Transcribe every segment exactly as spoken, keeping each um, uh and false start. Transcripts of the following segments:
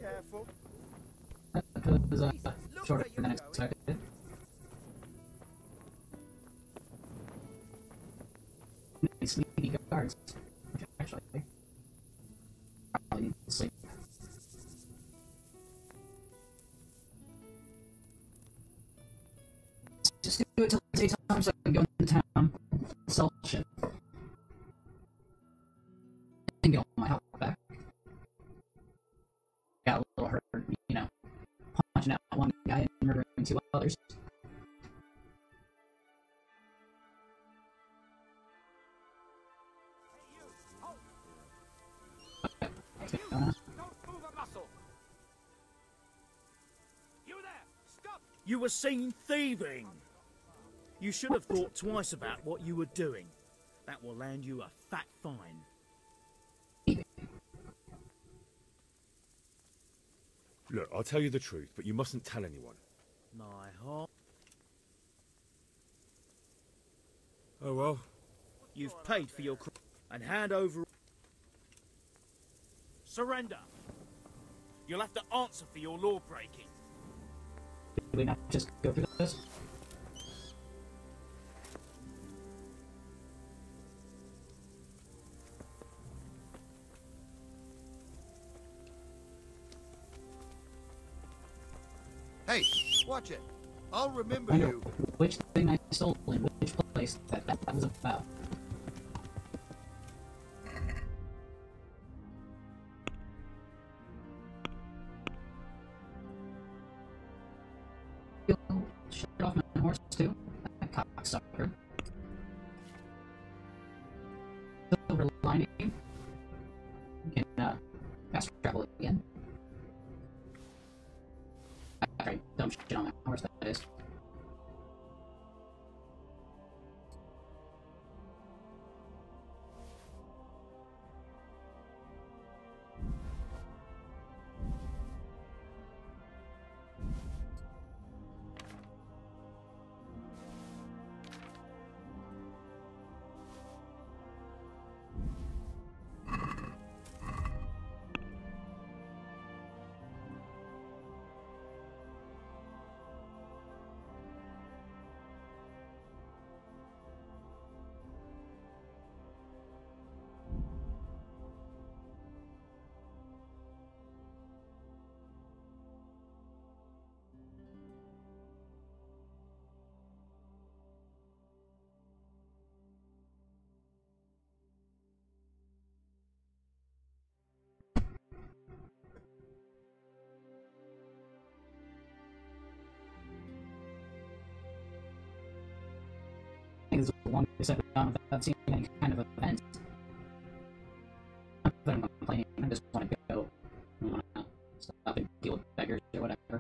careful. That was uh, Jesus, look shorter where you're than going. expected. Nice sleepy guards. Which actually probably need to sleep. Just do it till daytime so I can go into town, sell shit, and get all my health back. Got a little hurt, you know, punching out one guy and murdering two others. Okay, uh, Don't move a muscle. You there! Stop! You were seen thieving. You should have thought twice about what you were doing. That will land you a fat fine. Look, I'll tell you the truth, but you mustn't tell anyone. My heart. Oh well. You've paid for your cr and hand over. Surrender. You'll have to answer for your law breaking. Did we not just go through this? Hey, watch it. I'll remember I know you. which thing I stole in which place that that was about. You'll shut off my horse too, that cocksucker. Silver lining. You can uh, fast travel again. After I dump shit on my horse, that is. I think it's the longest I've gone without seeing any kind of event. Not that I'm complaining, I just want to go. I want to stop and deal with beggars or whatever.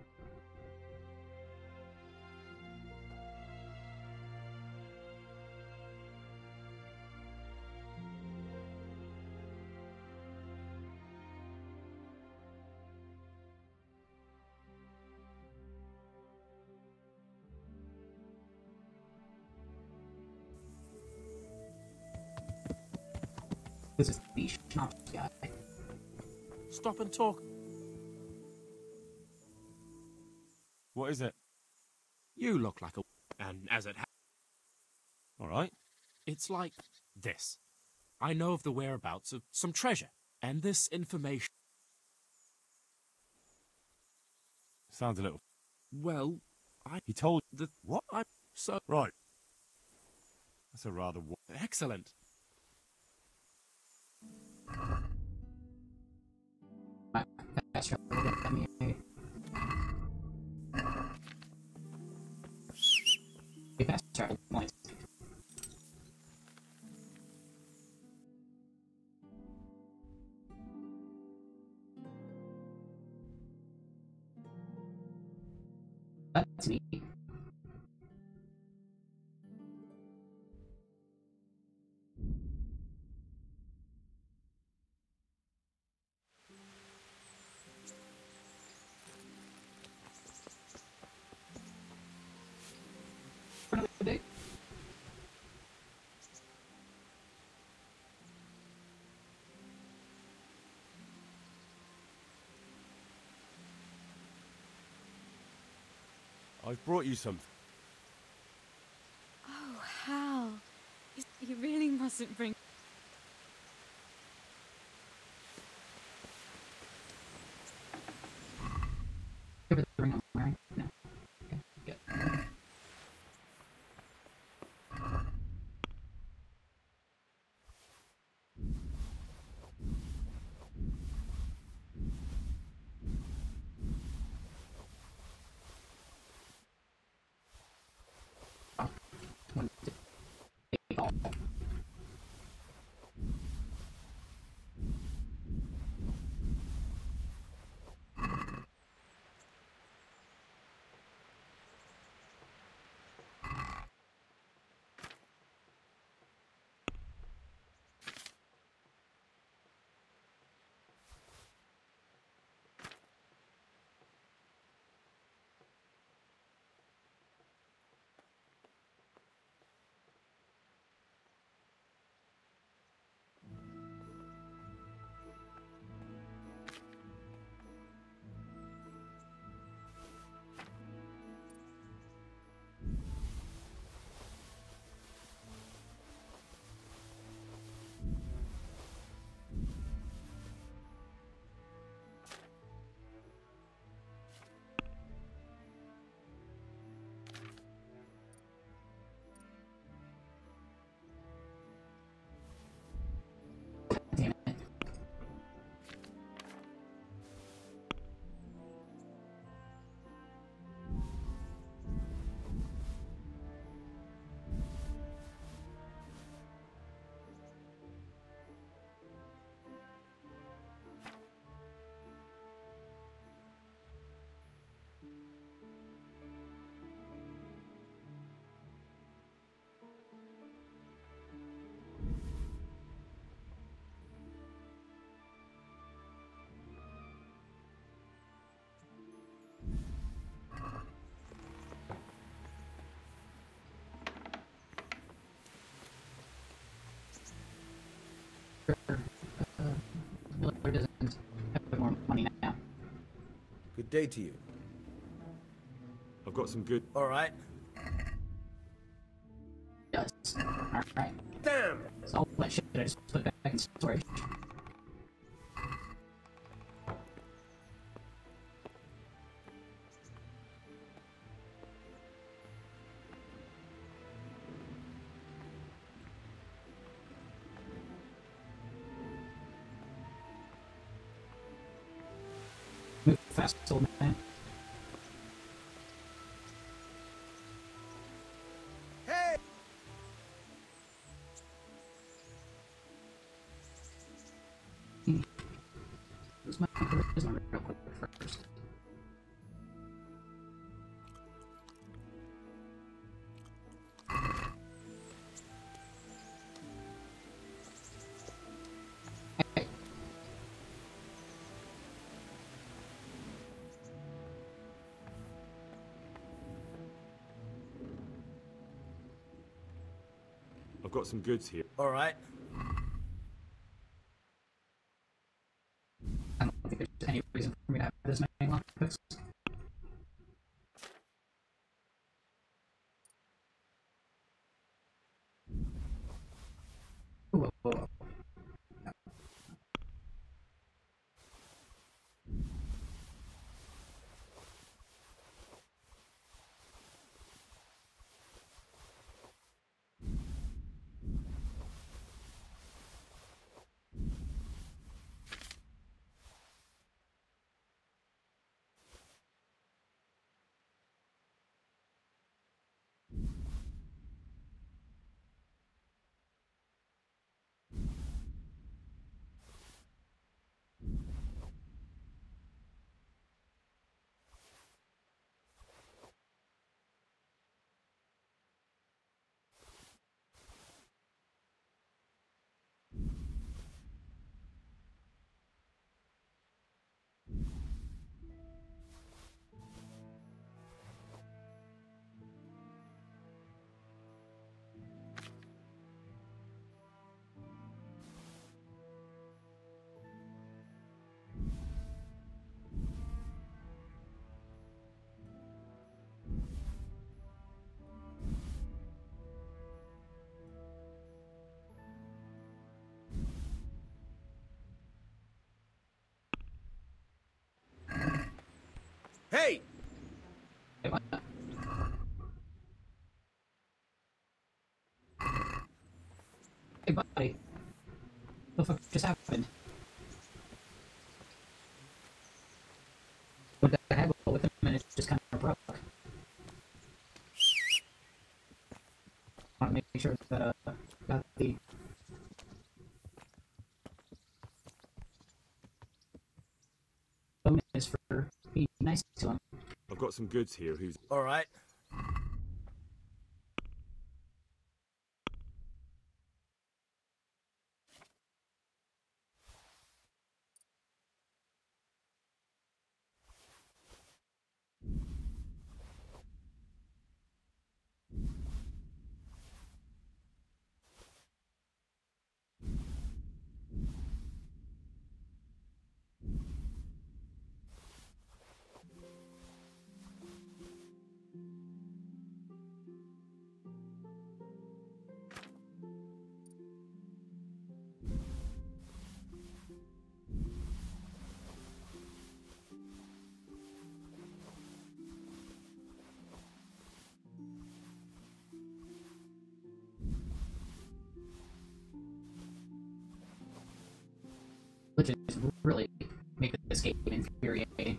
This is the schnapps guy. Stop and talk. What is it? You look like a... And as it ha- All right. It's like this. I know of the whereabouts of some treasure, and this information... Sounds a little... Well, I... He told... The... What? I... So... Right. That's a rather... wa- Excellent. Fast travel again. I mean, hey, fast travel points. That's neat. For another day. I've brought you something. Oh, Hal. You really mustn't bring... Give it the ring I'm wearing. No. Okay, good. Oh, what is it? Take all. Damn it. Uh, Miller doesn't have more money now. Good day to you. I've got some good. All right. Yes. Alright. Damn! So all that shit I just put back in storage. Move fast, old man. Hey! Who's my charisma real quick first? Hey. I've got some goods here. All right. I don't think there's any reason for me to have this many lockpicks. Whoa, whoa, whoa. buddy. What the fuck just happened? Look at the haggle with him and it just kind of broke. I want to make sure that, uh, got the... bonus for being nice to him. I've got some goods here who's... All right. Which is really make this game infuriating.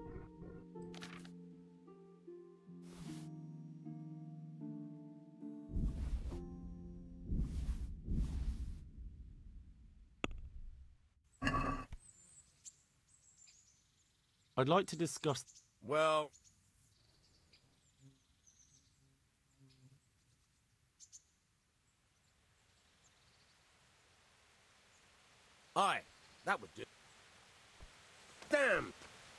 I'd like to discuss... Well... Aye, that would do. Damn!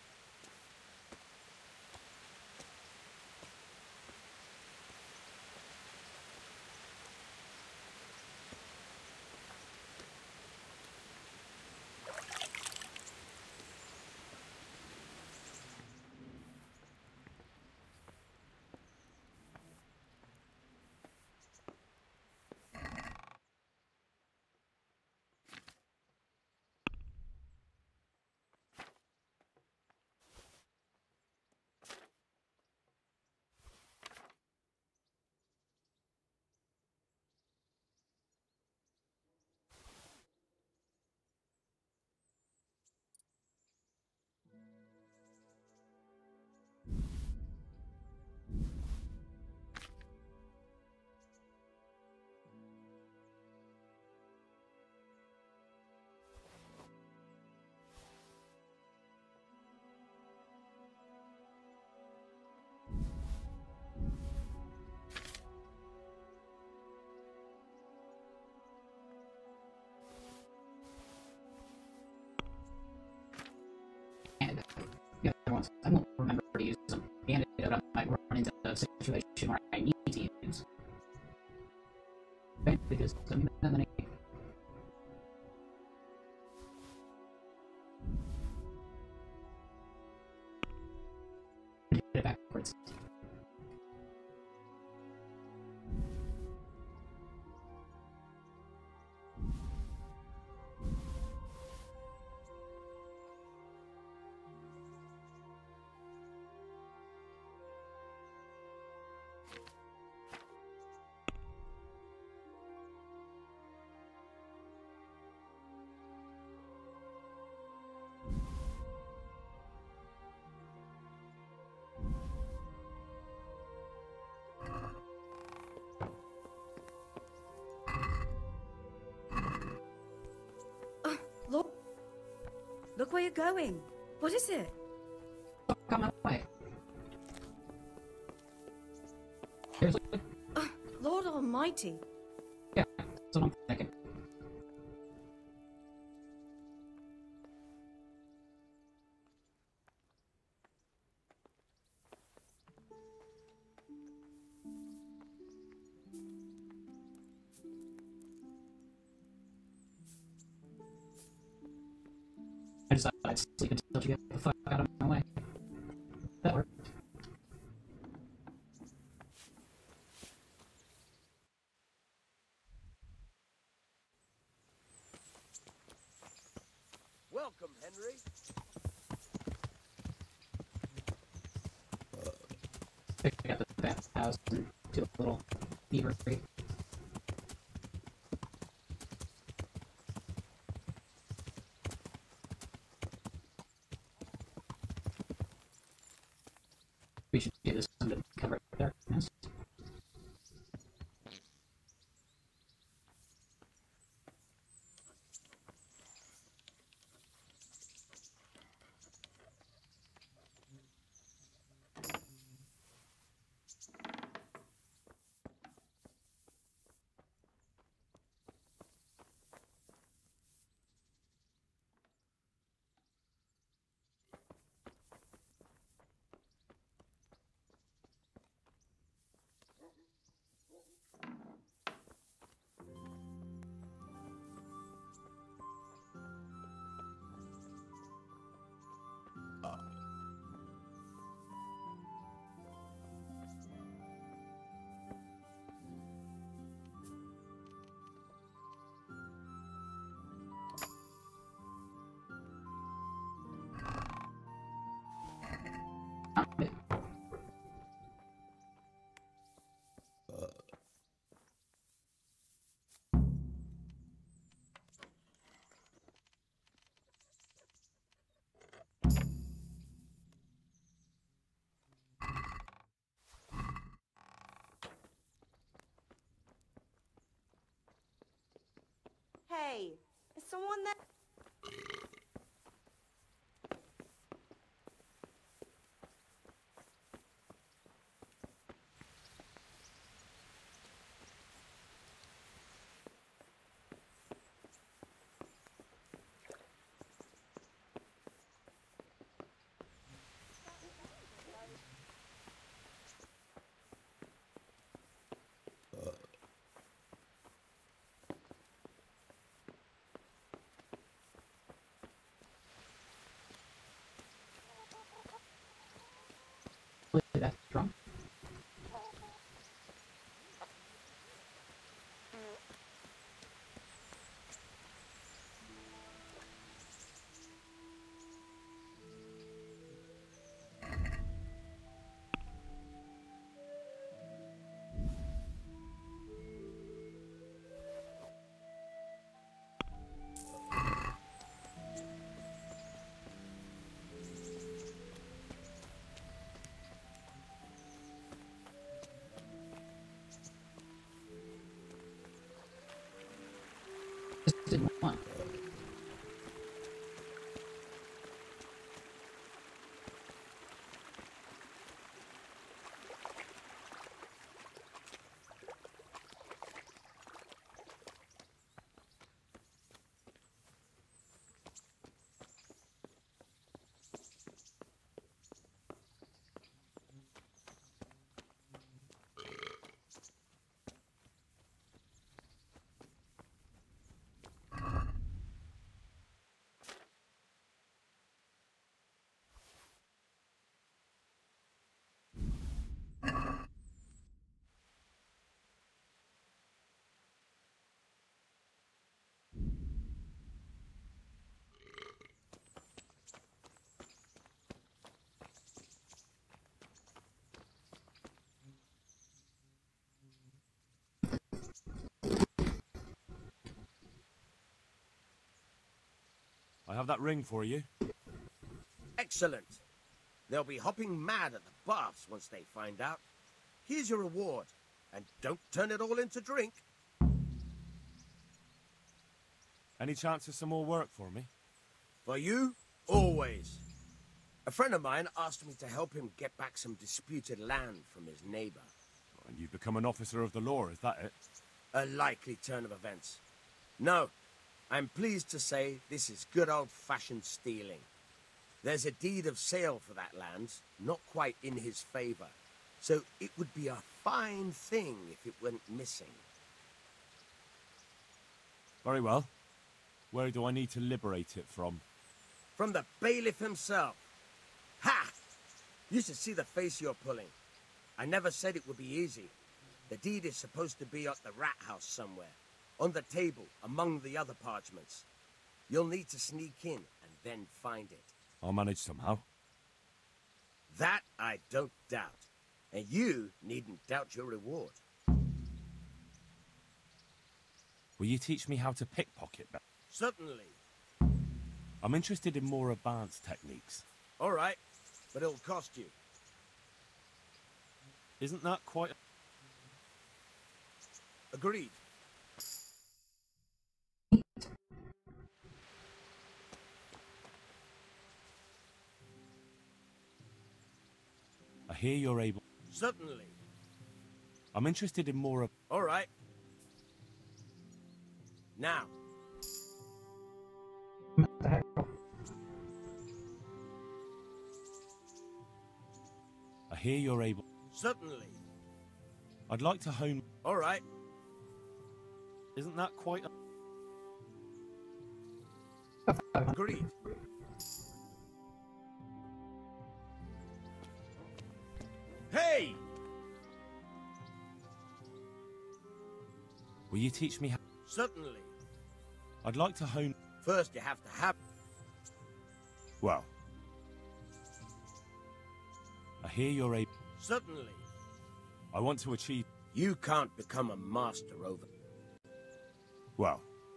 And the other ones, I won't remember to use them. And I might run into a situation where I need to use. Right? Because I mean, then I did it backwards. Look, look where you're going. What is it? Fuck out my way. Seriously? Uh, Lord Almighty. Yeah, that's what I'm thinking. I just thought I'd sleep until you get the fuck out of my way. That worked. Welcome, Henry. Pick up the bathhouse and do a little thievery. We should do this under cover of darkness. Hey, is someone there? That's wrong. Just didn't want. I have that ring for you. Excellent. They'll be hopping mad at the baths once they find out. Here's your reward, and don't turn it all into drink. Any chance of some more work for me? For you, always. A friend of mine asked me to help him get back some disputed land from his neighbor. And you've become an officer of the law, is that it? A likely turn of events. No, I'm pleased to say this is good old-fashioned stealing. There's a deed of sale for that land, not quite in his favor. So it would be a fine thing if it went missing. Very well. Where do I need to liberate it from? From the bailiff himself. Ha! You should see the face you're pulling. I never said it would be easy. The deed is supposed to be at the rat house somewhere, on the table, among the other parchments. You'll need to sneak in and then find it. I'll manage somehow. That I don't doubt. And you needn't doubt your reward. Will you teach me how to pickpocket better? Certainly. I'm interested in more advanced techniques. All right, but it'll cost you. Isn't that quite... Agreed. I hear you're able... Certainly. I'm interested in more of... All right. Now. What the heck? I hear you're able... Certainly. I'd like to hone... All right. Isn't that quite... Agreed. Hey! Will you teach me how... Certainly. I'd like to hone... First, you have to have... Well... I hear you're able... Certainly. I want to achieve... You can't become a master over... Well...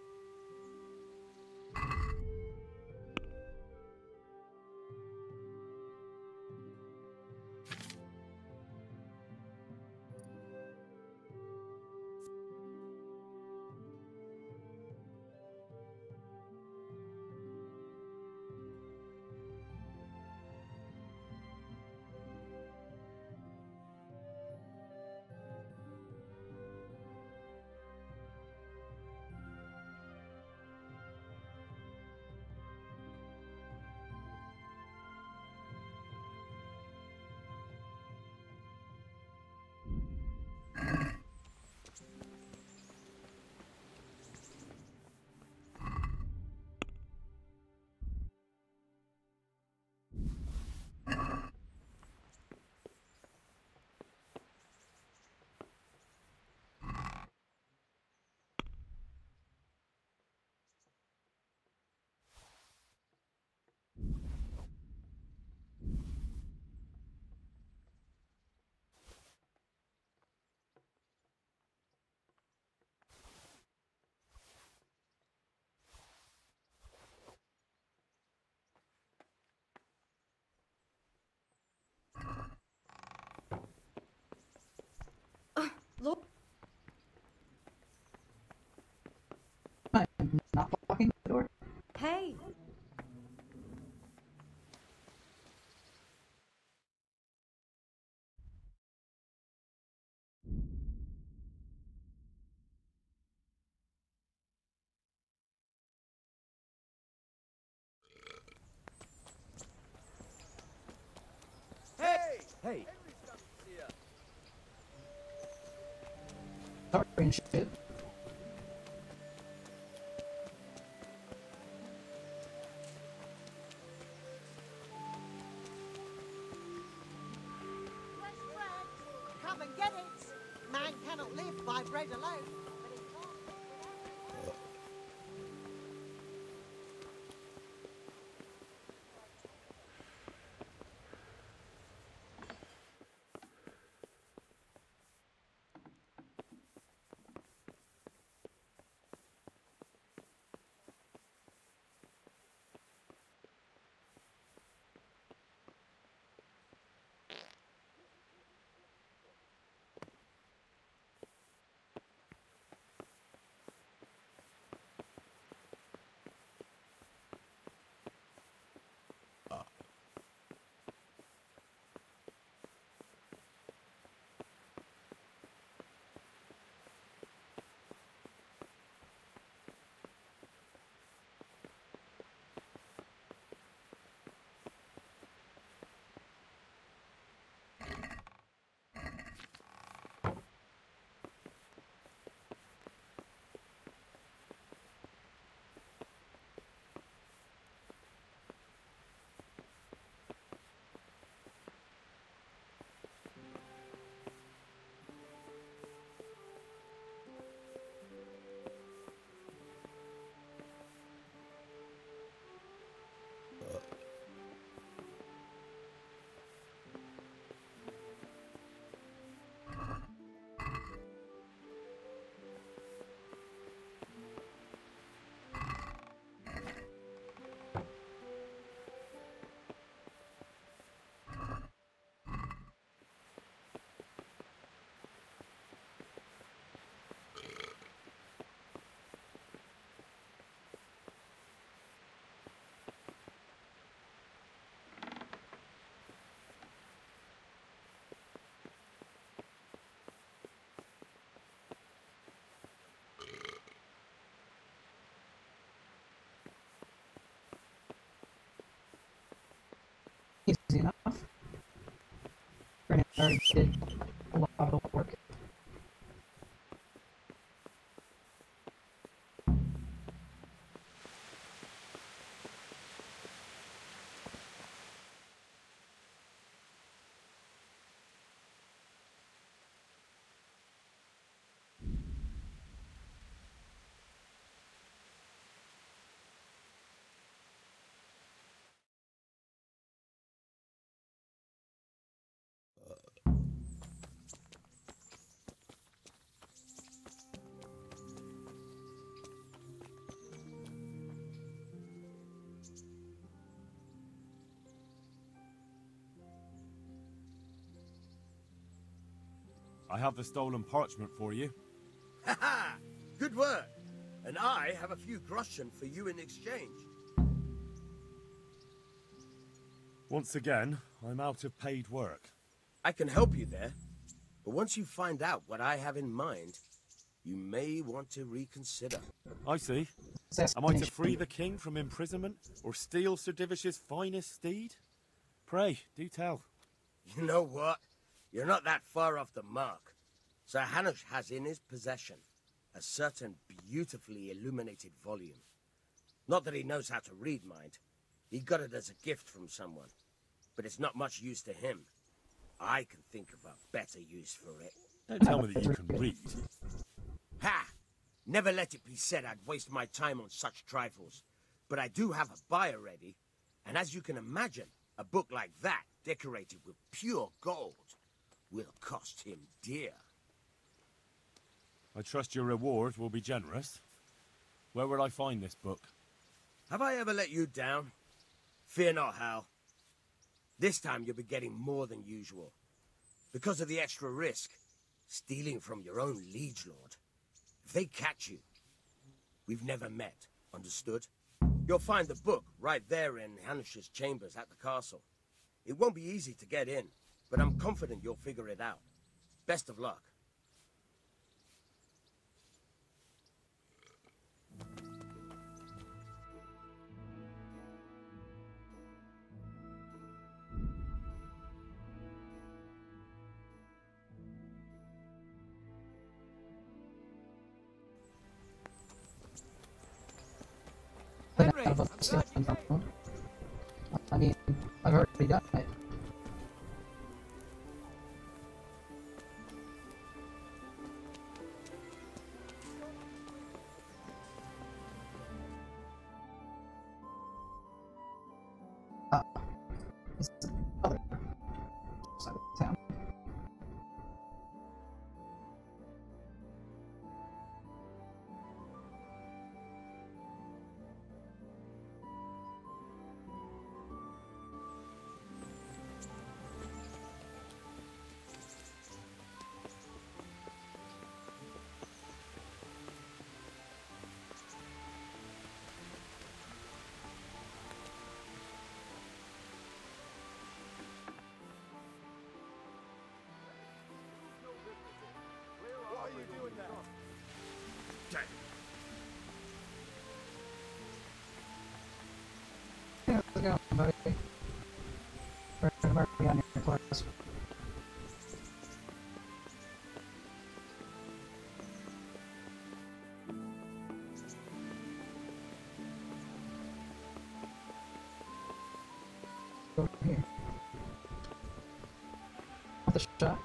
Look. I'm not blocking the door. Hey. Hey! Hey, Sorry and shit. Come and get it. Man cannot live by bread alone. But he can't. already did a lot of the work. I have the stolen parchment for you. Ha ha! Good work. And I have a few groschen for you in exchange. Once again, I'm out of paid work. I can help you there. But once you find out what I have in mind, you may want to reconsider. I see. Am I to free the king from imprisonment, or steal Sir Divish's finest steed? Pray, do tell. You know what? You're not that far off the mark. Sir Hanush has in his possession a certain beautifully illuminated volume. Not that he knows how to read, mind. He got it as a gift from someone. But it's not much use to him. I can think of a better use for it. Don't tell me that you can read. Ha! Never let it be said I'd waste my time on such trifles. But I do have a buyer ready. And as you can imagine, a book like that, decorated with pure gold, will cost him dear. I trust your reward will be generous. Where will I find this book? Have I ever let you down? Fear not, Hal. This time you'll be getting more than usual. Because of the extra risk, stealing from your own liege lord. If they catch you, we've never met, understood? You'll find the book right there in Hanush's chambers at the castle. It won't be easy to get in, but I'm confident you'll figure it out. Best of luck. Henry, I'm glad you came. I mean, I've already done it. Ah, it's the other side of town. Yeah, how's it going, buddy? We're already on your class. Over here. The shot.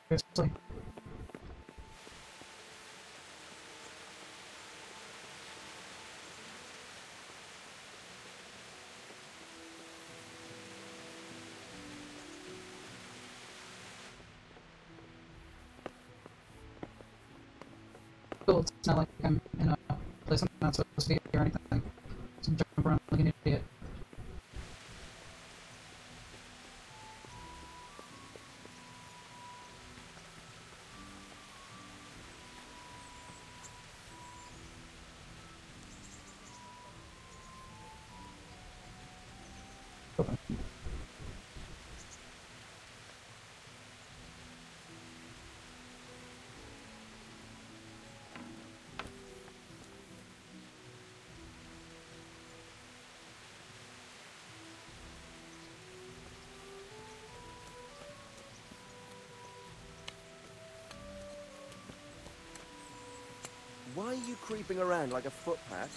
seriously. Cool, it's not like I'm in a place I'm not supposed to be or anything. So I'm jumping around like an idiot. Open. Why are you creeping around like a footpath?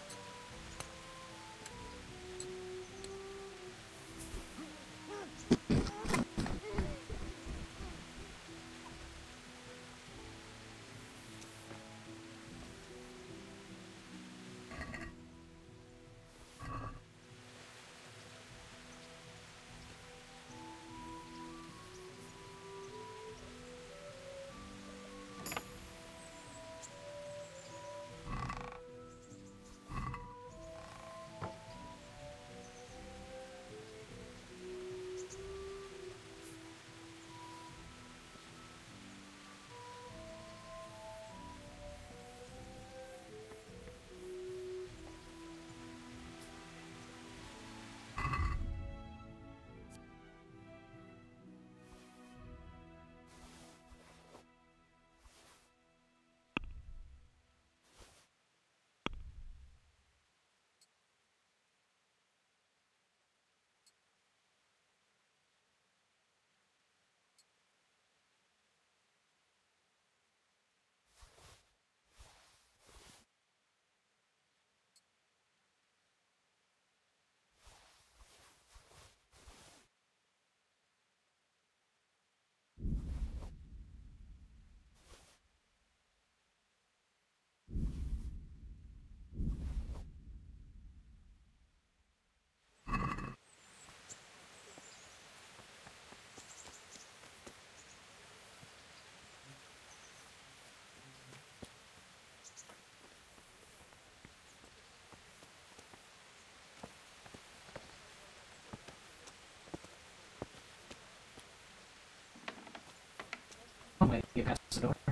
Oh wait, you passed the door.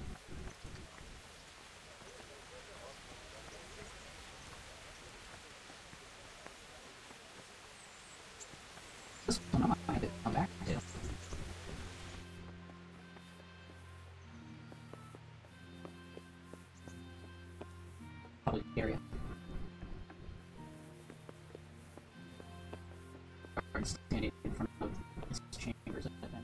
This one I might come back to. Probably the area. Standing in front of his chambers, I think.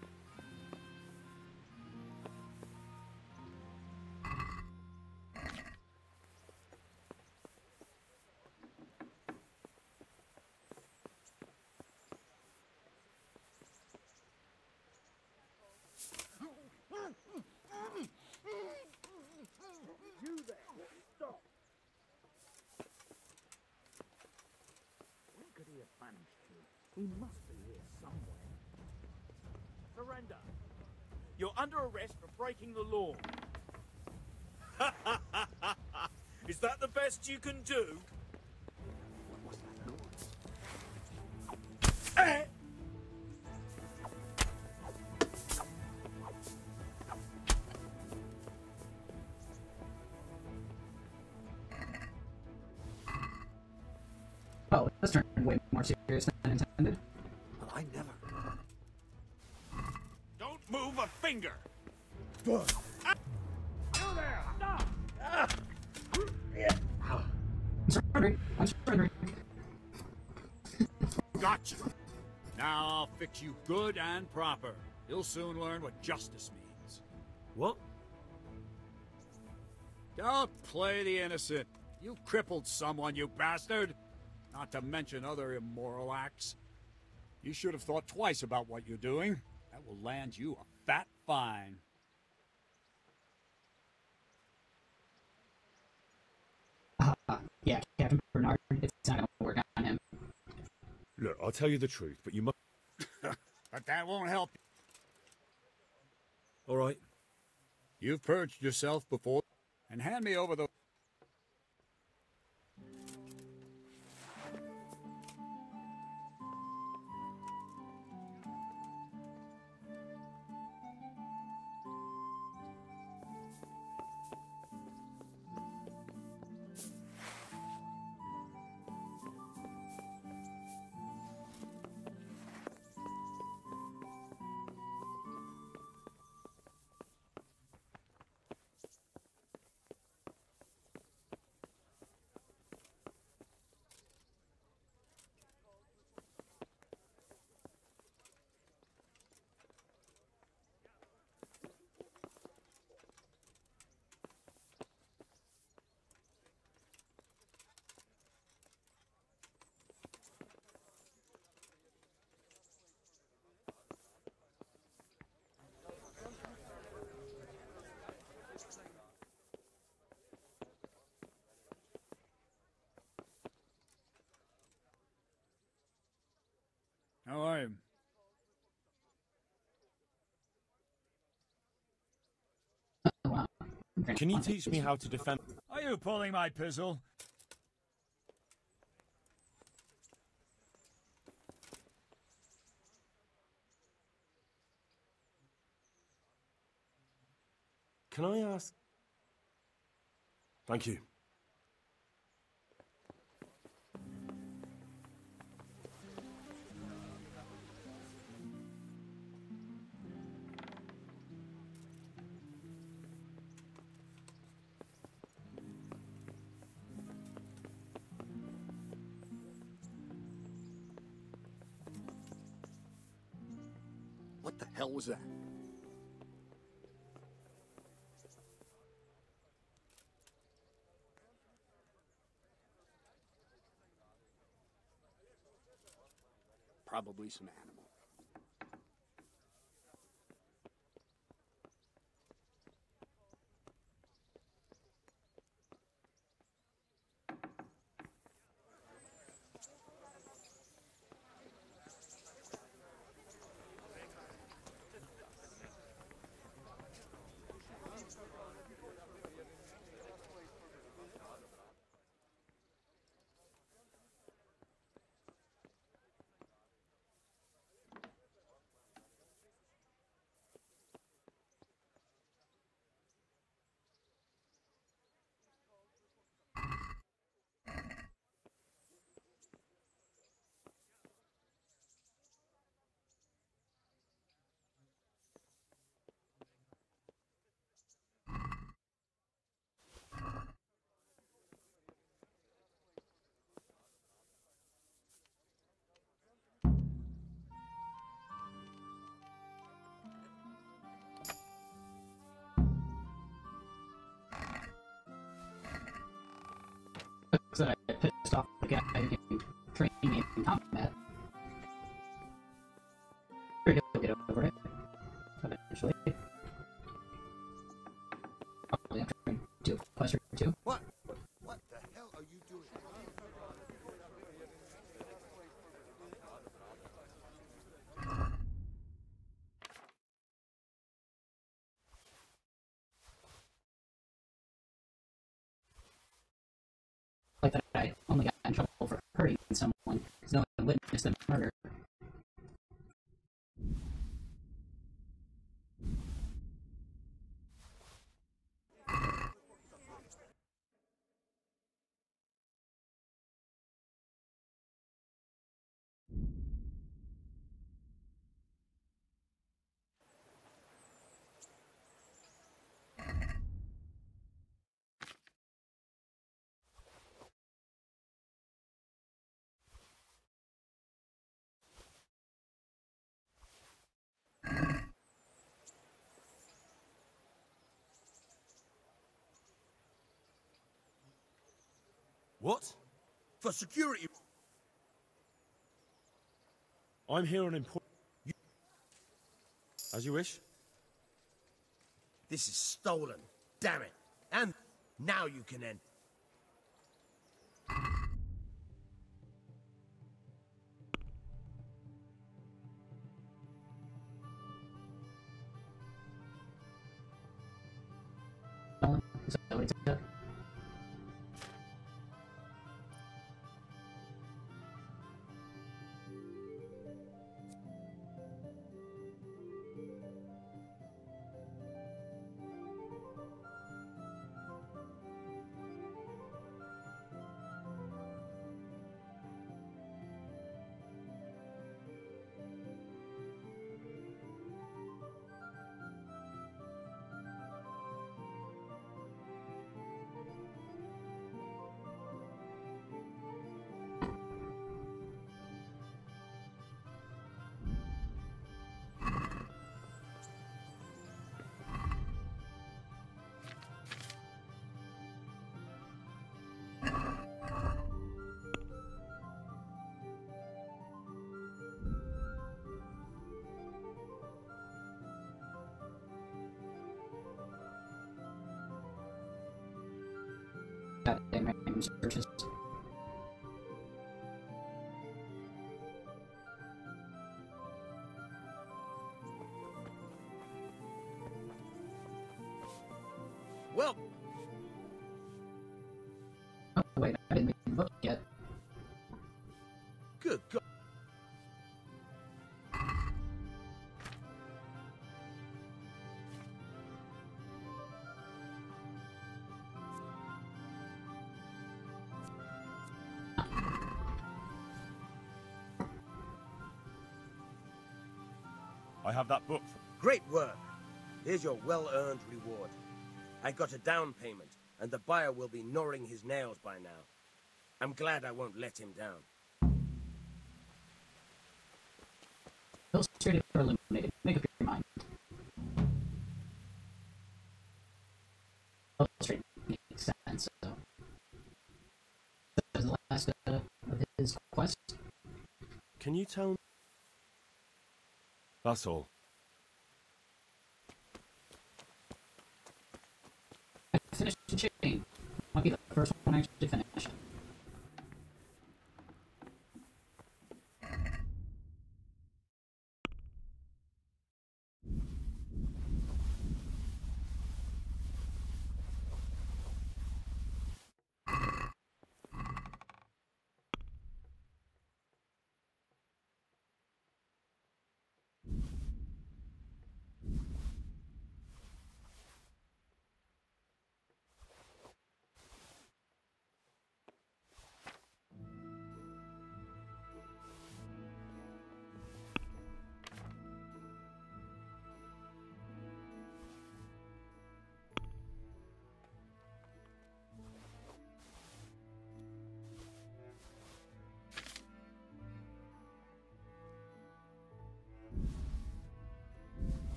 You there! Stop! Where could he have vanished to? He must be here somewhere. Surrender! You're under arrest for breaking the law. Is that the best you can do? What was that noise? Eh? Oh, this turned way more serious than intended. Well, I never. Don't move a finger! Ah! You there! Stop! Ah! I'm surrendering. I'm surrendering. Gotcha! Now I'll fix you good and proper. You'll soon learn what justice means. What? Don't play the innocent. You crippled someone, you bastard! Not to mention other immoral acts. You should have thought twice about what you're doing. That will land you a spat fine. Uh, yeah, Captain Bernard, it's not gonna work on him. Look, I'll tell you the truth, but you must... But that won't help. All right. You've purged yourself before, and hand me over the... How are you? Can you teach me how to defend... Are you pulling my pizzle? Can I ask... Thank you. What the hell was that? Probably some animal. Looks like I pissed off the guy who can train me in combat. Sure, he'll get over it eventually. Probably I'm trying to do a quest or two. What? What the hell are you doing? Like that I only got in trouble for hurting someone because no one witnessed the murder. What? For security. I'm here on important... As you wish. This is stolen. Damn it. And now you can end. Is that what it said? Goddamn random searches. Well. Oh, wait, I didn't even look yet. Good God. I have that book. Great work. Here's your well-earned reward. I got a down payment, and the buyer will be gnawing his nails by now. I'm glad I won't let him down. Illustrated or illuminated? Make up your mind. Illustrated makes sense, so. That was the last uh, of his quest. Can you tell me? That's all. I finished the chain. Might be the first one I actually finished.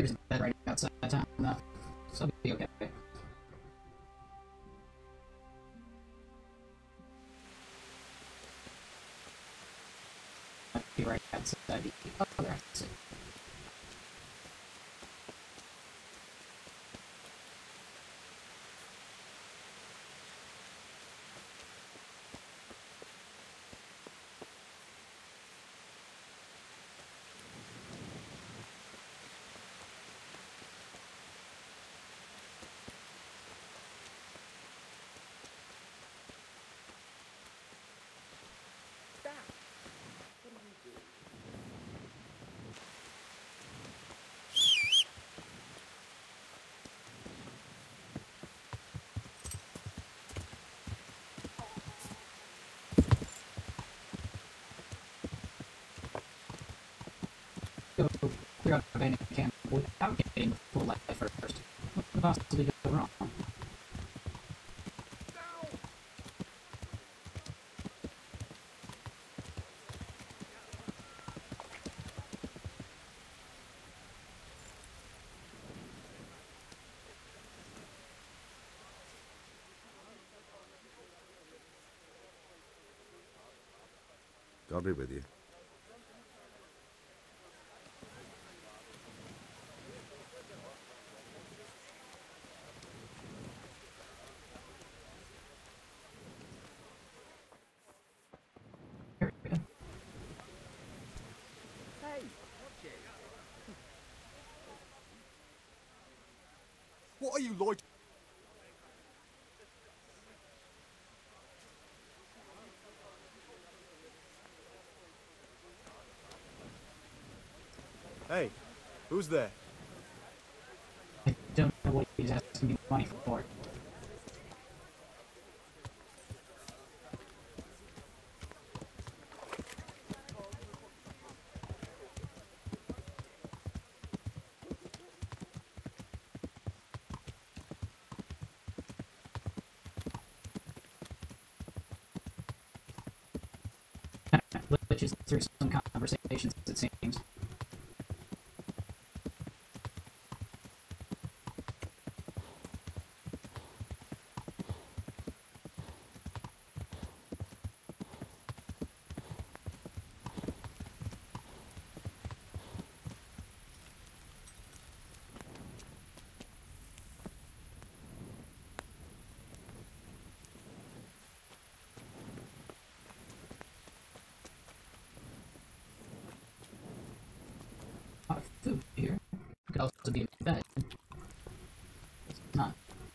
There's a bed right outside town, though, so I'll be okay. I'll be right outside the other exit. Go clear out the abandoned camp without getting the full light first. What could possibly go wrong? God be with you. What are you, Lloyd? Hey, who's there? I don't know what he's asking me money for. Which is through some conversations, it seems. Food here. Could also be a bed. It's not.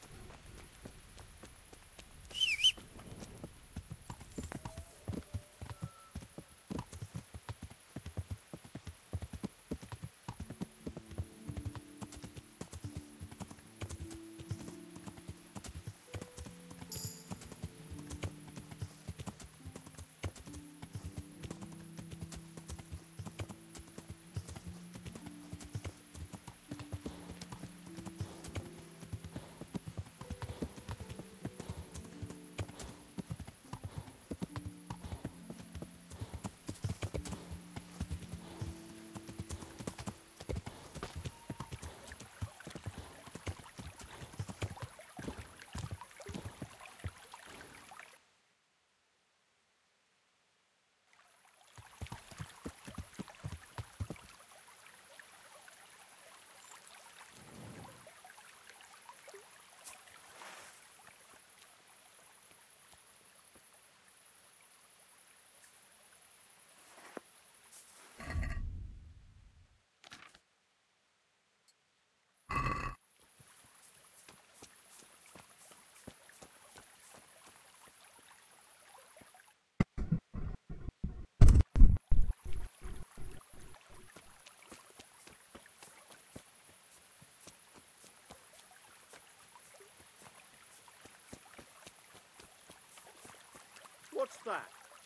What's that?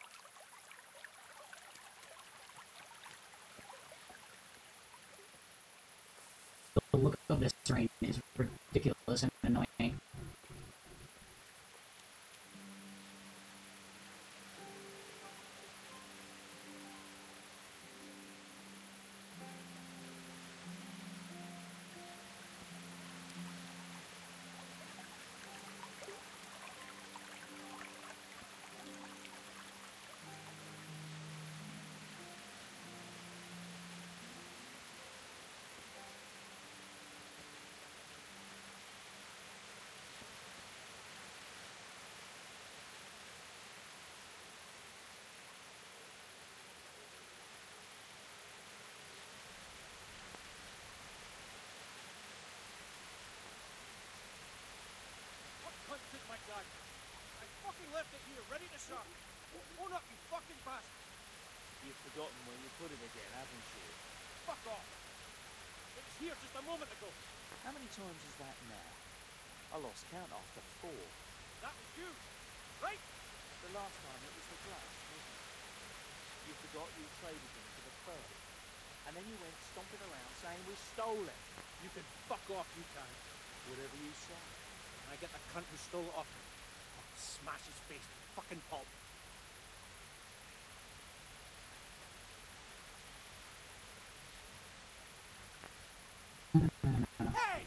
The look of this terrain is ridiculous and annoying. sir! Own up, you fucking bastard! You've forgotten where you put it again, haven't you? Fuck off! It was here just a moment ago. How many times is that now? I lost count after four. That was you, right? The last time it was the glass, wasn't it? You forgot you traded them for the pearl. And then you went stomping around saying we stole it. You can fuck off, you can. Whatever you say. And I get the cunt who stole it off me. I'll smash his face to fucking pulp. Hey!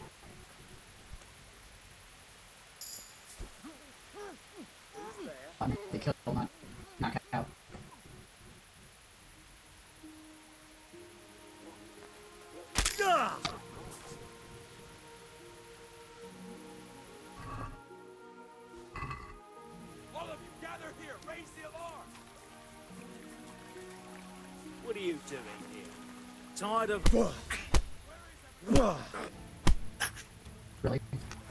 I mean, they killed not knock out. All of you gather here, raise the alarm! What are you doing here? Tired of... Really?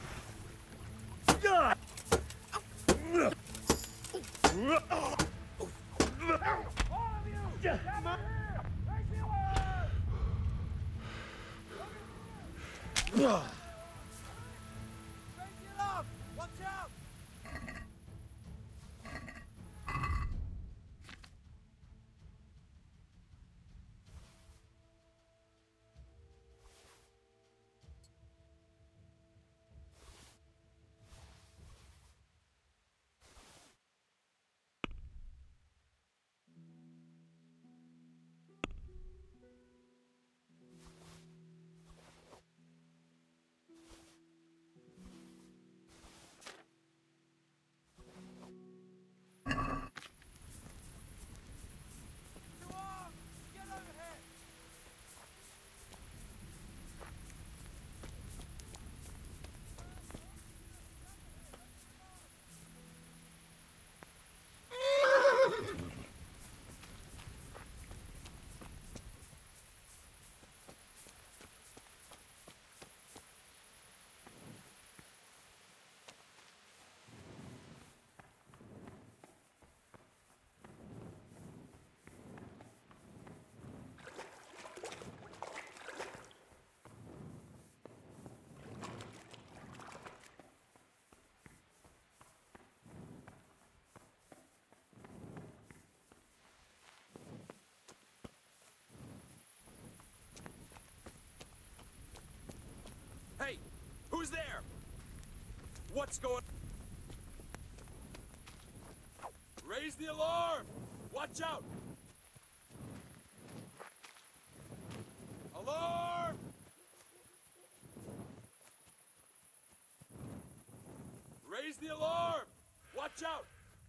Watch out! Hey, who's there? What's going... Raise the alarm! Watch out! Alarm! Raise the alarm! Watch out!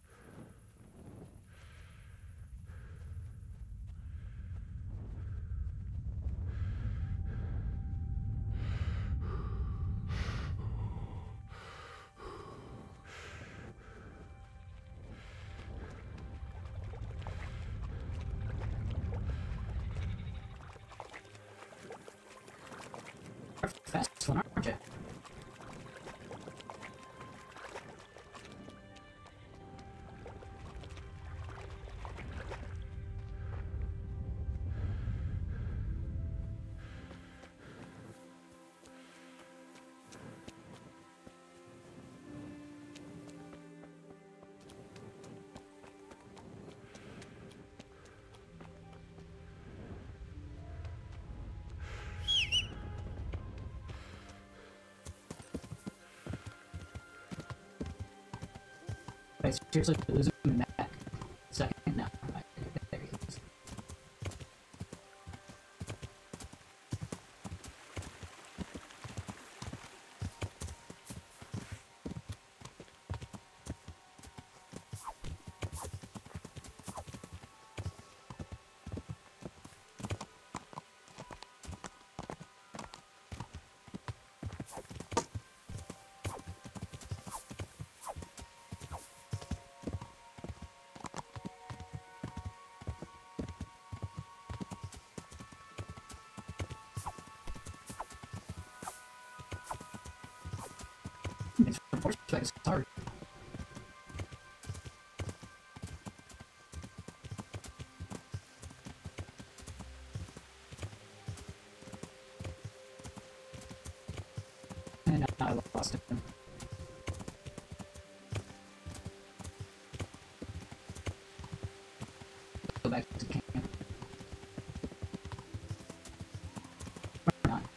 Fast one, aren't you? Wait, seriously, losing him back. Second, no. There he is. It's hard. I lost him. Go back to camp. Or not.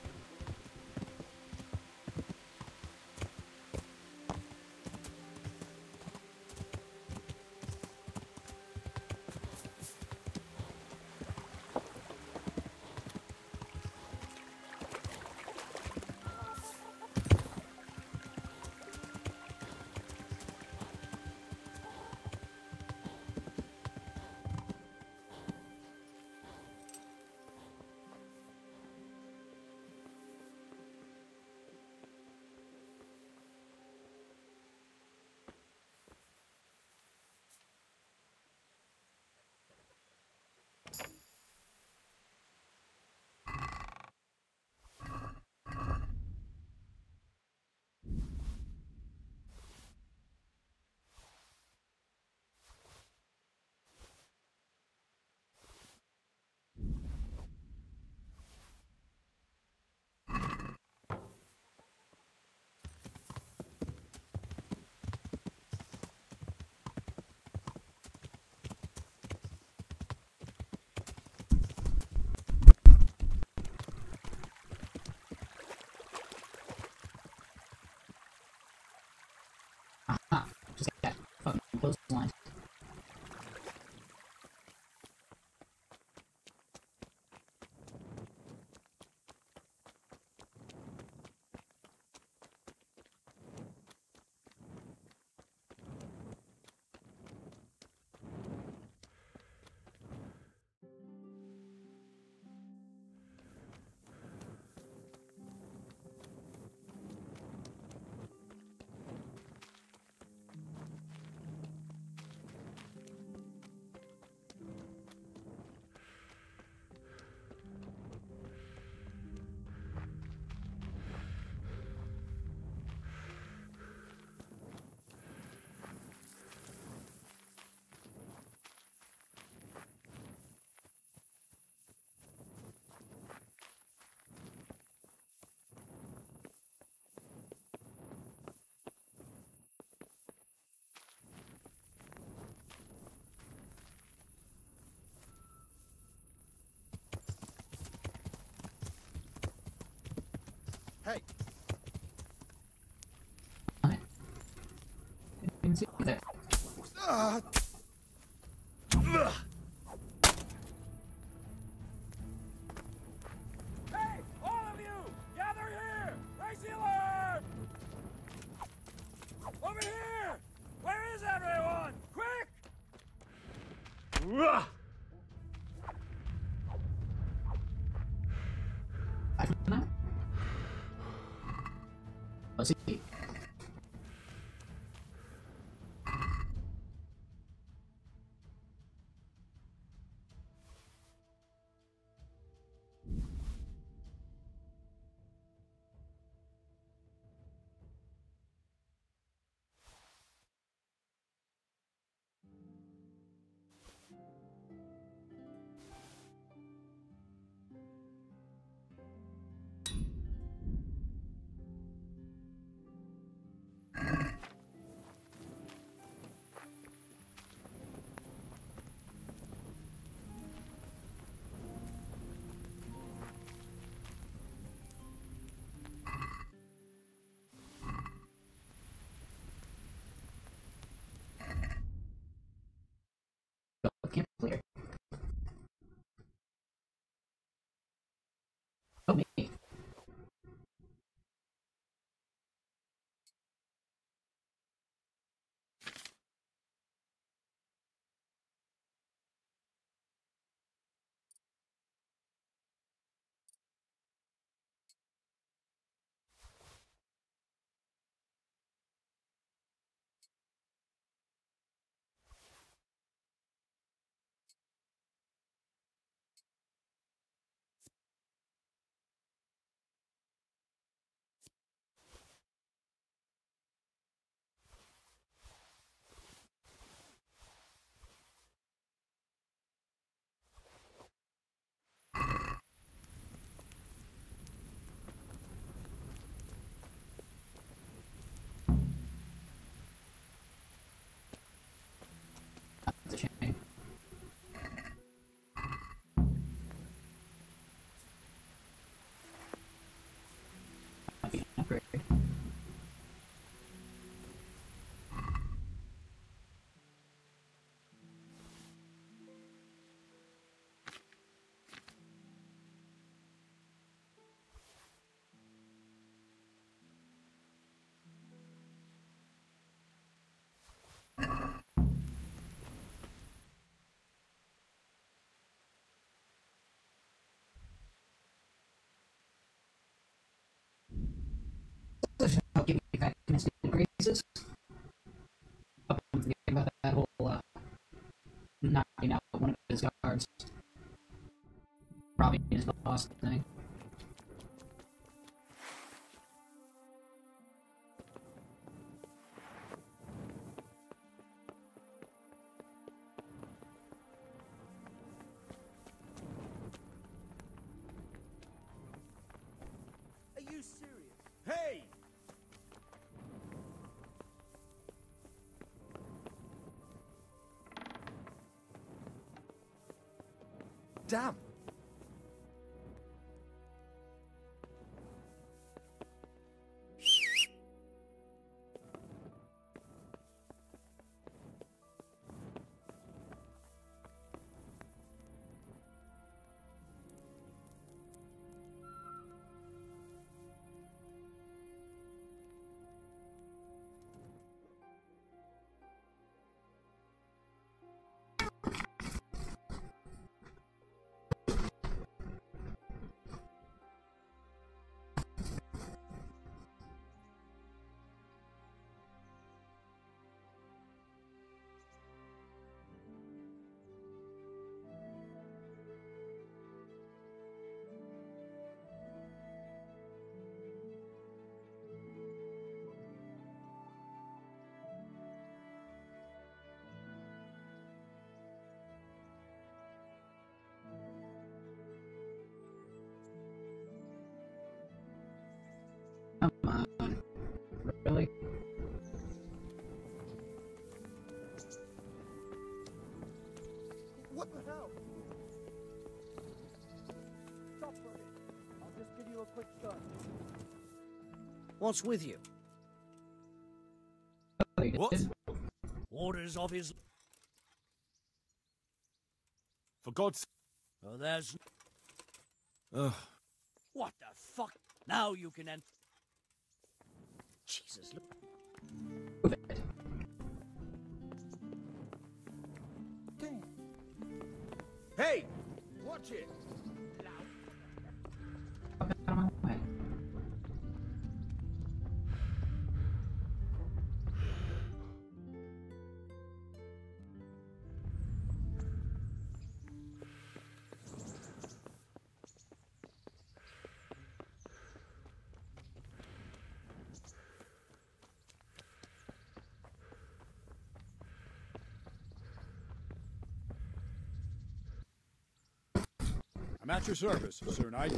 Aha, just got fucking clothesline. Hey! I didn't see you there. Uh, Hey, all of you! Gather here! Raise the alarm! Over here! Where is everyone? Quick! I don't know. Let's see. robbing his boss thing. Are you serious? Hey! Damn! Come on. Really? What the hell? Stop for it. I'll just give you a quick search. What's with you? What? Orders of his... For God's sake. Oh, there's... Ugh. What the fuck? Now you can enter... Jesus, look... Move it. Hey! Watch it! Fuck out of my way. I'm at your service, Sir Knight.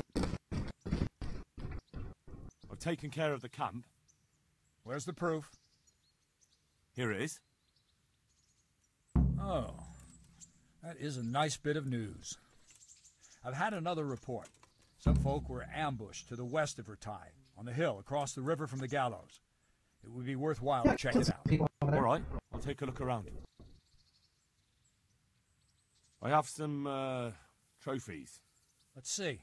I've taken care of the camp. Where's the proof? Here it is. Oh, that is a nice bit of news. I've had another report. Some folk were ambushed to the west of Vertai, on the hill across the river from the gallows. It would be worthwhile to check it out. All right, I'll take a look around. I have some uh, trophies. Let's see.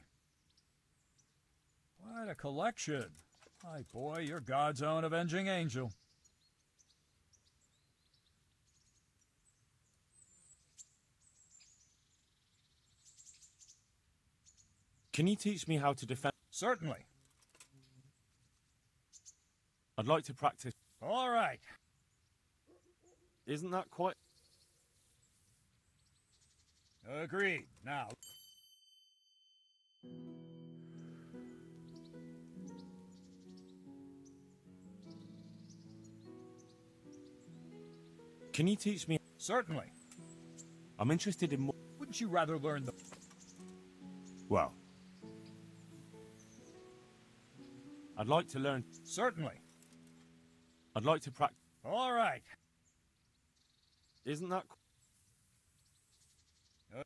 Quite a collection. My boy, you're God's own avenging angel. Can you teach me how to defend? Certainly. I'd like to practice. All right. Isn't that quite... Agreed. Now... Can you teach me? Certainly. I'm interested in more... Wouldn't you rather learn the... Well... I'd like to learn... Certainly. I'd like to practice... All right. Isn't that... Uh...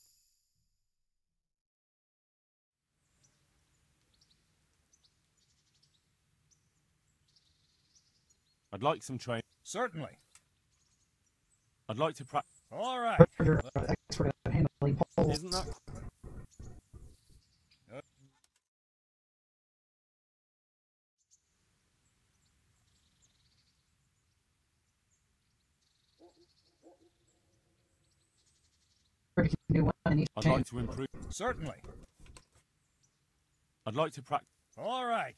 I'd like some training. Certainly. I'd like to practice. All right. Isn't that... Uh... I'd like to improve. Certainly. I'd like to practice. All right.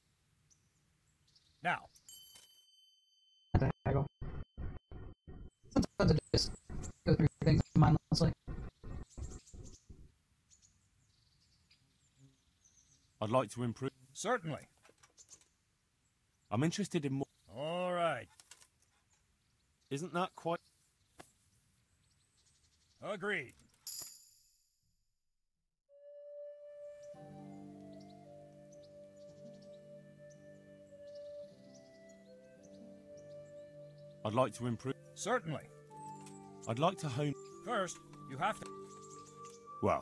Now. Sometimes I just go through things mindlessly. I'd like to improve. Certainly. I'm interested in more. All right. Isn't that quite... Agreed. I'd like to improve. Certainly. I'd like to hone... First, you have to... Well...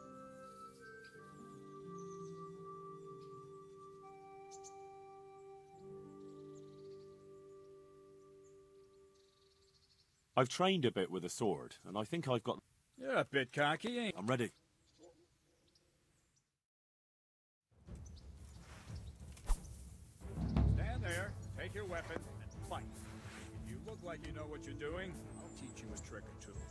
I've trained a bit with a sword, and I think I've got... You're a bit cocky, ain't you? I'm ready. Stand there, take your weapon, and fight. If you look like you know what you're doing, I'll teach you a trick or two.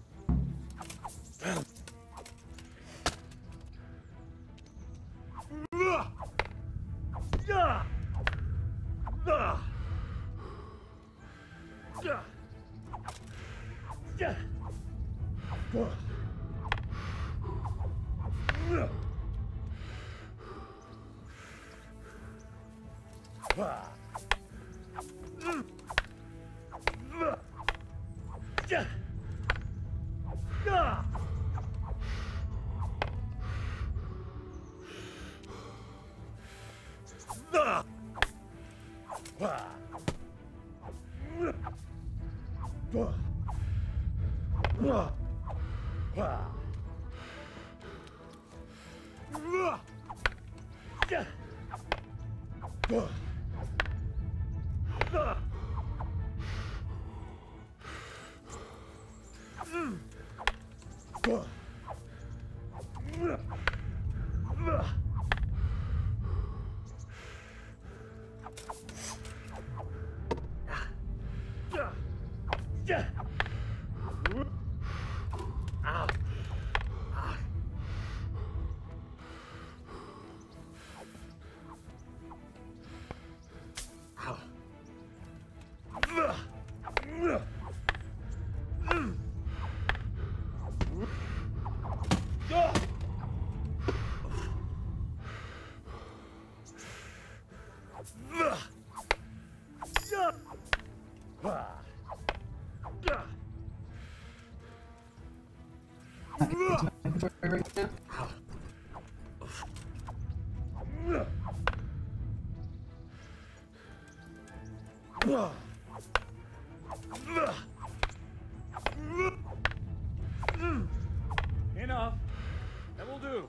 Enough. That will do.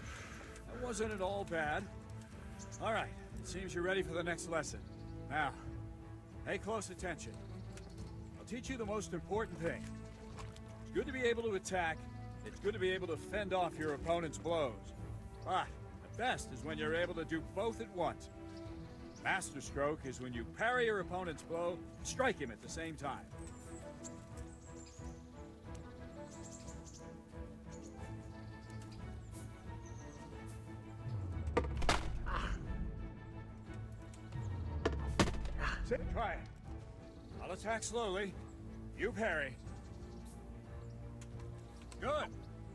That wasn't at all bad. All right, it seems you're ready for the next lesson. Now, pay close attention. I'll teach you the most important thing. It's good to be able to attack. It's good to be able to fend off your opponent's blows. But the best is when you're able to do both at once. Master stroke is when you parry your opponent's blow and strike him at the same time. Sit, try it. I'll attack slowly. You parry. Good.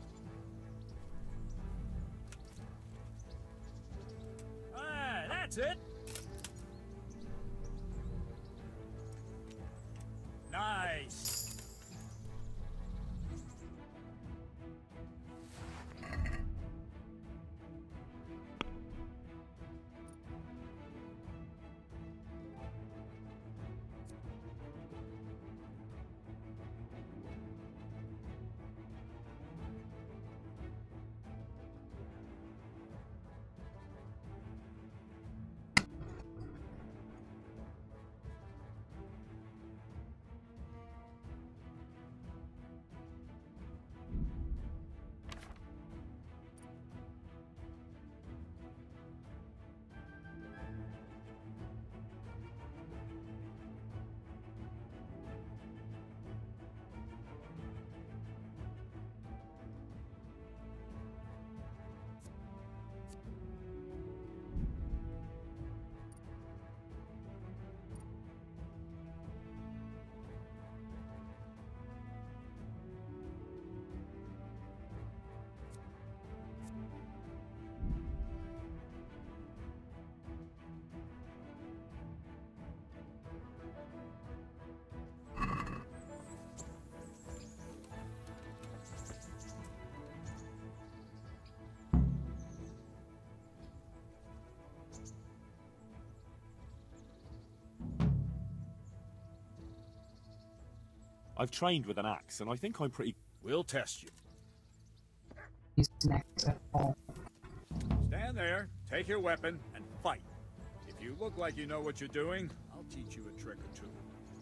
Ah, that's it. Nice. I've trained with an axe, and I think I'm pretty... We'll test you. Use an axe at all. Stand there, take your weapon, and fight. If you look like you know what you're doing, I'll teach you a trick or two.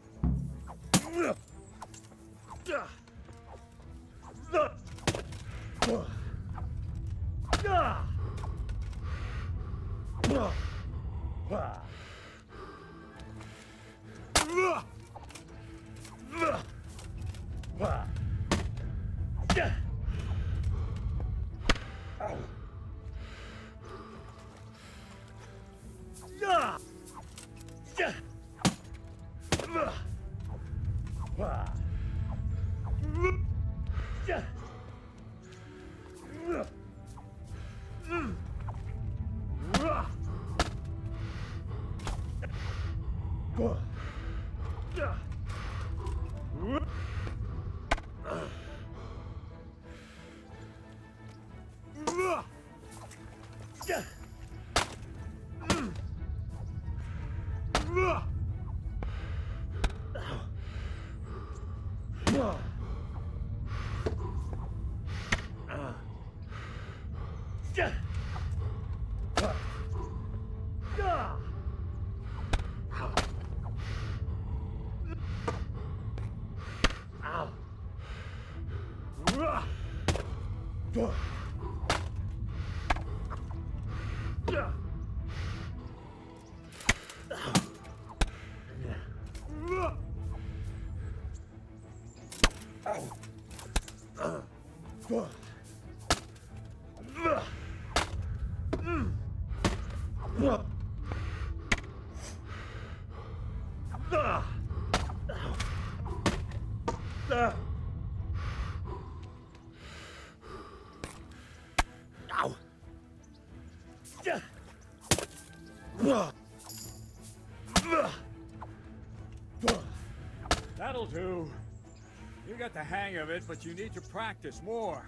That'll do. You got the hang of it, but you need to practice more.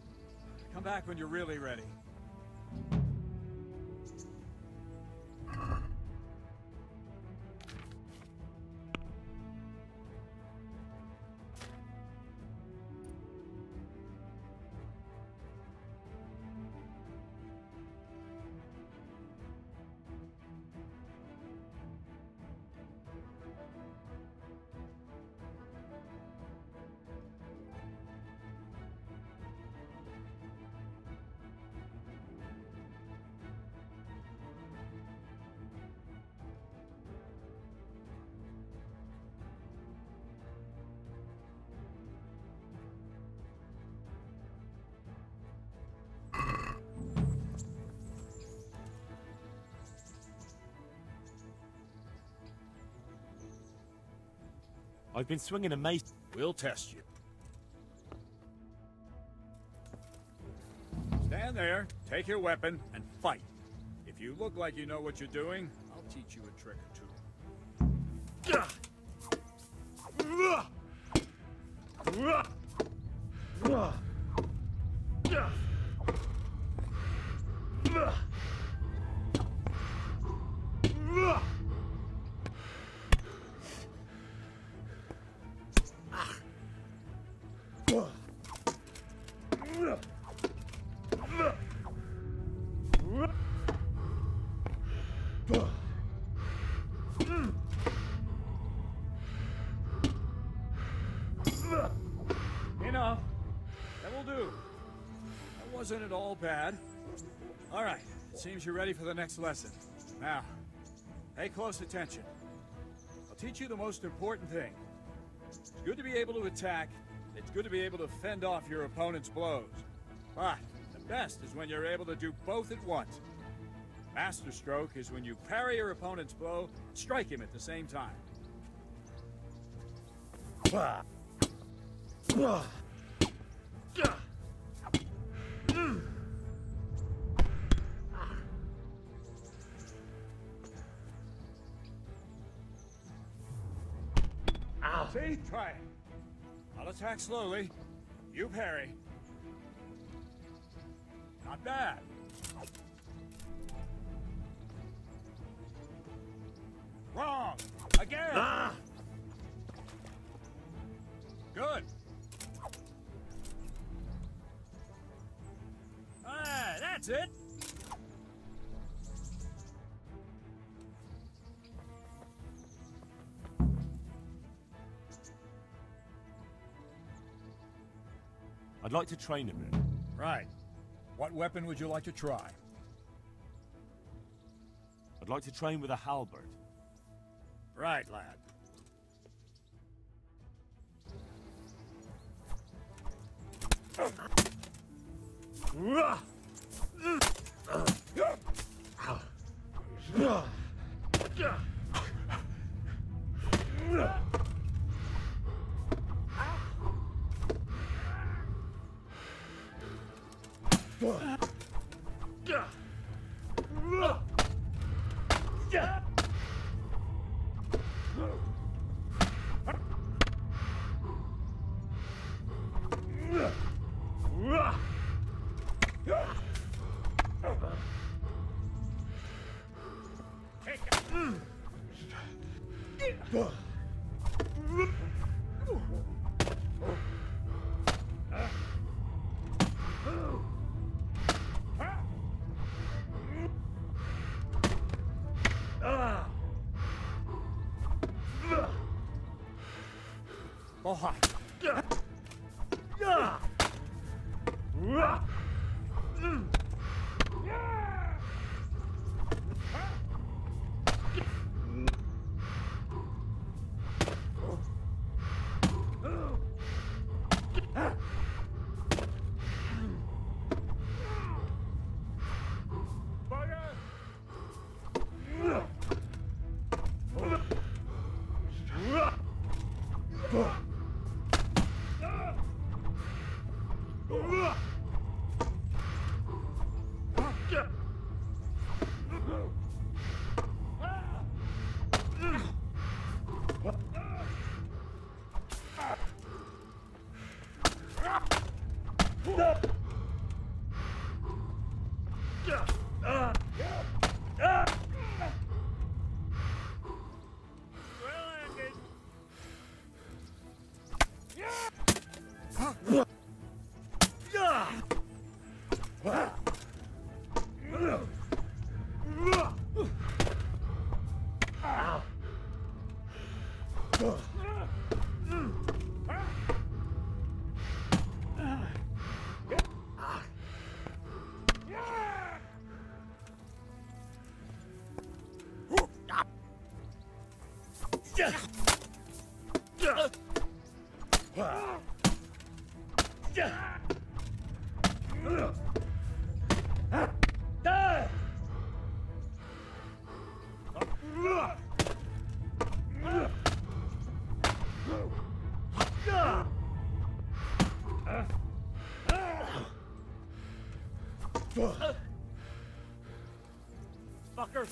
Come back when you're really ready. I've been swinging a mace. We'll test you. Stand there, take your weapon, and fight. If you look like you know what you're doing, I'll teach you a trick or two. Enough. That will do. That wasn't at all bad. All right. It seems you're ready for the next lesson. Now, pay close attention. I'll teach you the most important thing. It's good to be able to attack. It's good to be able to fend off your opponent's blows. But the best is when you're able to do both at once. Master stroke is when you parry your opponent's blow and strike him at the same time. See? Try it. I'll attack slowly. You parry. Not bad. Wrong! Again! Ah! That's it. I'd like to train a bit. Right. What weapon would you like to try? I'd like to train with a halberd. Right, lad. Bohai. Fucker!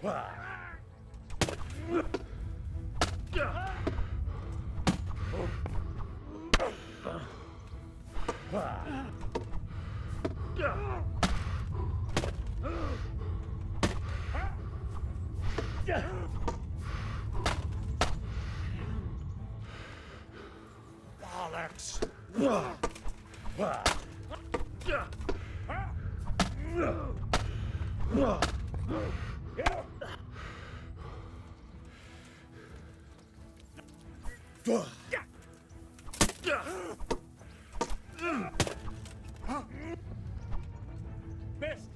Alex. Missed.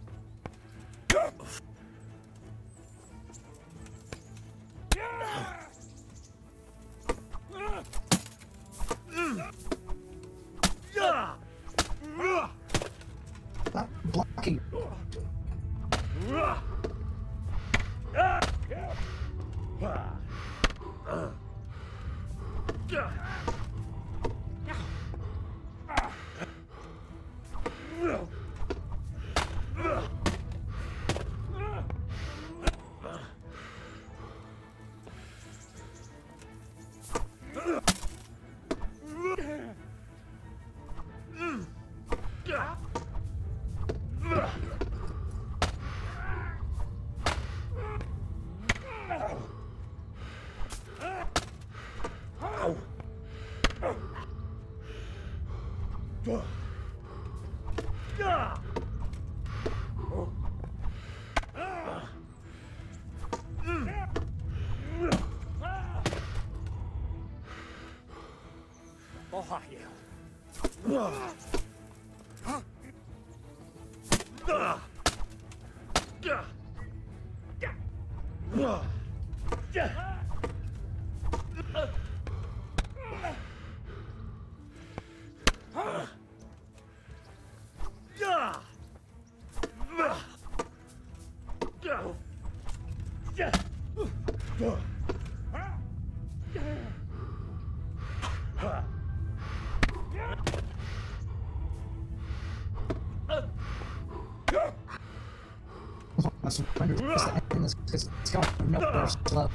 Stop blocking. I surrender to end this because it's going nowhere slow.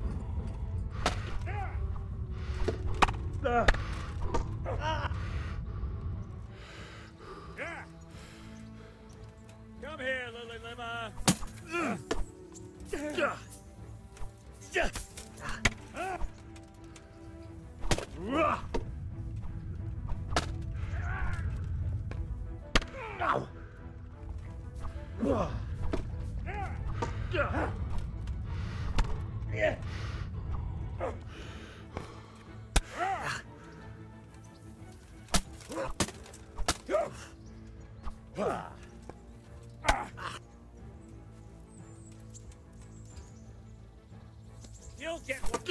Come here, Lily Lima. You'll get what.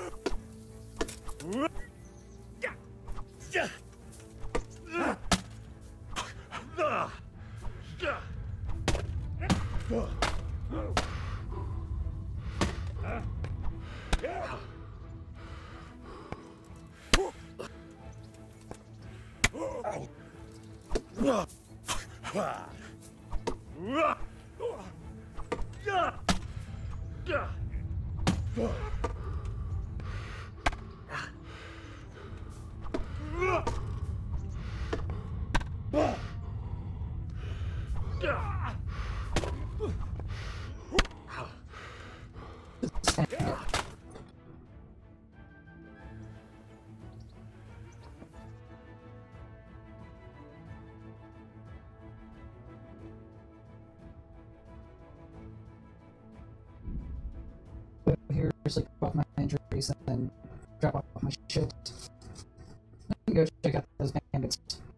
Here, sleep off my injuries, and then drop off my shit. Let me go check out those bandits.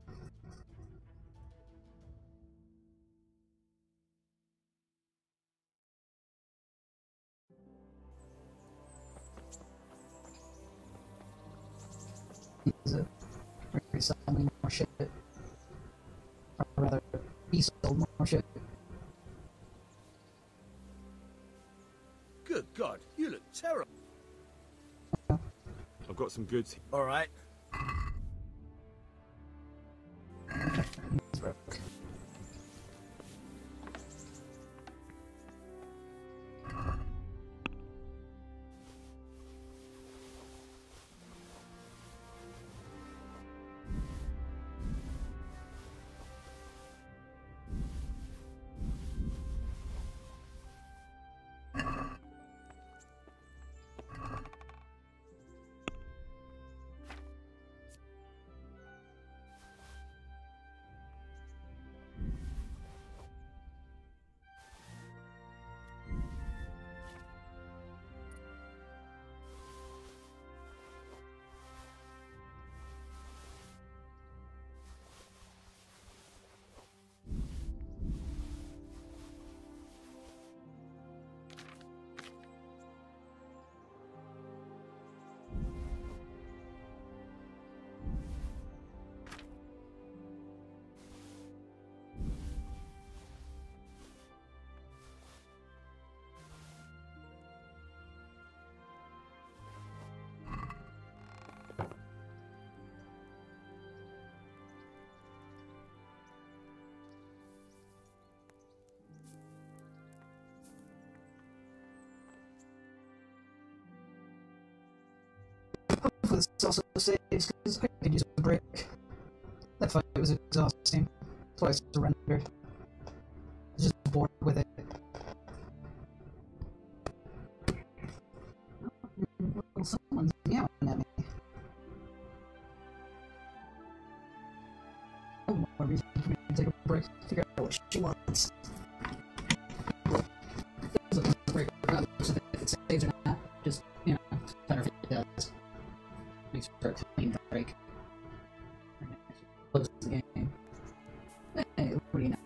Is it ready to sell me more shit? Or rather, be sold more shit. Good God, you look terrible. I've got some goods. All right. this also saves because I could use a break. That fight was exhausting, so I surrendered. I was just bored with it. Well, someone's meowing at me. Oh, more reason for me to take a break, figure out what she wants. This is a break, regardless of if it saves or not. Just, you know, better if it does. Makes for a clean break. Close the game. Hey, what do you know?